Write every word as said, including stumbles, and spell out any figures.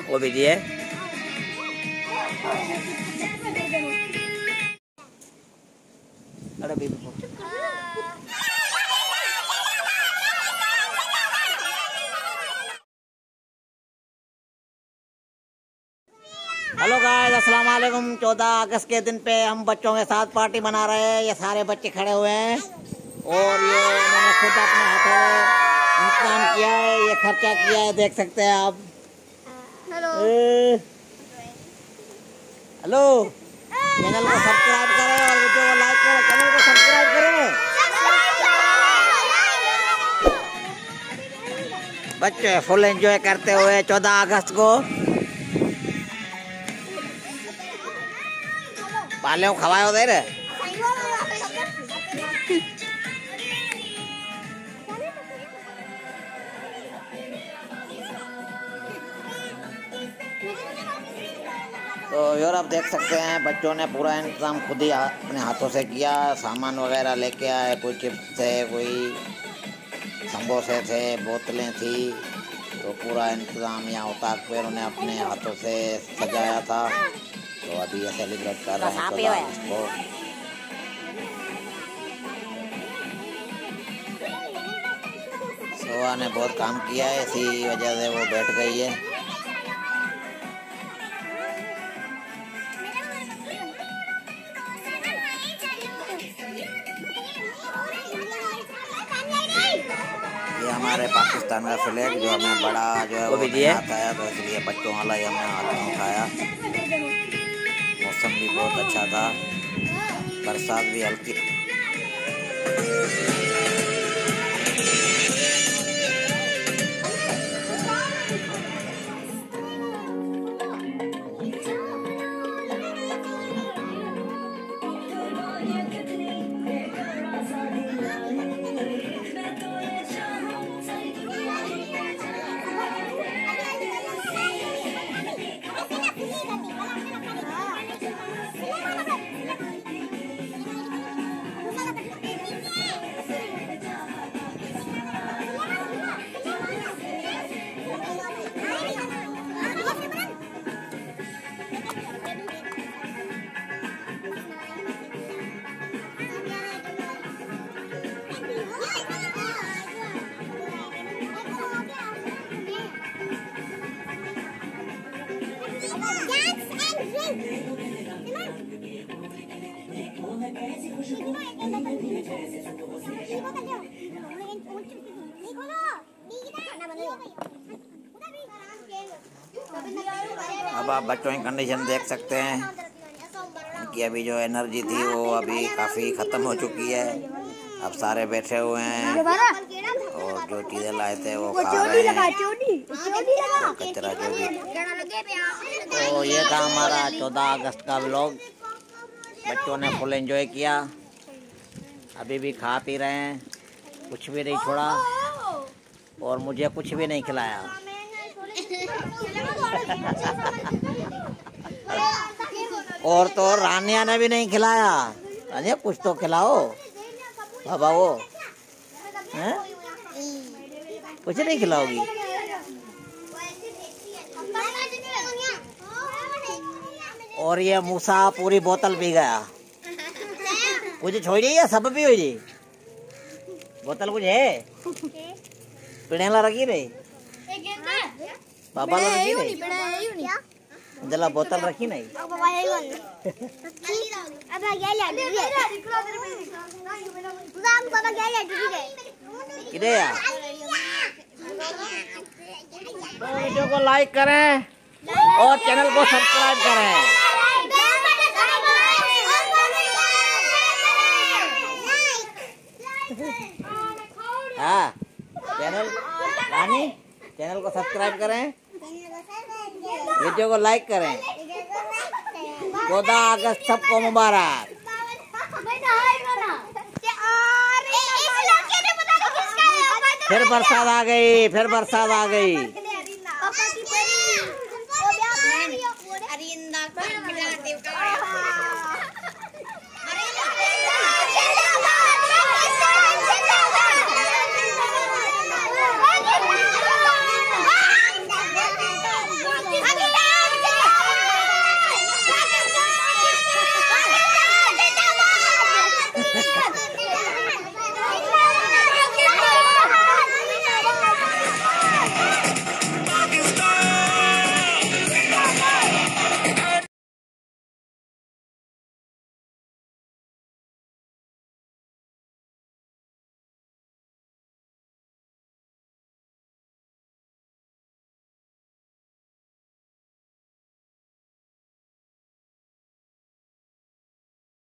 वो भी दिए। अरे बेबी हेलो गाइस, अस्सलाम वालेकुम। चौदह अगस्त के दिन पे हम बच्चों के साथ पार्टी मना रहे हैं। ये सारे बच्चे खड़े हुए हैं और ये उन्होंने खुद अपने हाथों इंतजाम किया है, ये खर्चा किया है, देख सकते हैं आप। हेलो हेलो चैनल को सब्सक्राइब करें और वीडियो को लाइक करें। चैनल को सब्सक्राइब करें। बच्चे फुल एंजॉय करते हुए चौदह अगस्त को पाले खवाए दे रहे। तो यार आप देख सकते हैं बच्चों ने पूरा इंतजाम खुद ही अपने हाथों से किया। सामान वगैरह लेके आए, कोई चिप्स थे, कोई समोसे थे, बोतलें थी, तो पूरा इंतजाम यहाँ उतार पे उन्होंने अपने हाथों से सजाया था। तो अभी ये सेलिब्रेट कर रहे हैं चौदह अगस्त को। सोहा ने बहुत काम किया है, इसी वजह से वो बैठ गई है। ये हमारे पाकिस्तान का फ्लैग जो हमें बड़ा जो है वो नहीं आता है, तो इसलिए बच्चों वाला ही हमने हाथ में उठाया। मौसम भी बहुत अच्छा था, बरसात भी हल्की। अब आप बच्चों की कंडीशन देख सकते हैं। इनकी अभी जो एनर्जी थी वो अभी काफ़ी ख़त्म हो चुकी है। अब सारे बैठे हुए हैं और जो चीज़ें लाए थे वो खा रहे हैं, कचरा जो भी। तो ये था हमारा चौदह अगस्त का व्लॉग। बच्चों ने फुल एंजॉय किया, अभी भी खा पी रहे हैं, कुछ भी नहीं छोड़ा और मुझे कुछ भी नहीं खिलाया। और तो रानिया ने भी नहीं खिलाया। रानिया कुछ तो खिलाओ बाबा, वो हैं? कुछ नहीं खिलाओगी? और ये मूसा पूरी बोतल पी गया। कुछ छोड़ी या सब भी हुई? बोतल कुछ है पिड़ेला रखी रे पापा ला रखी नहीं, जला बोतल रखी नहीं। किधे यार? वीडियो को लाइक करें और चैनल को सब्सक्राइब करें। हाँ चैनल रानी चैनल को सब्सक्राइब करें, वीडियो को लाइक करें। चौदह अगस्त सबको मुबारक। फिर बरसात आ गई, फिर बरसात आ गई।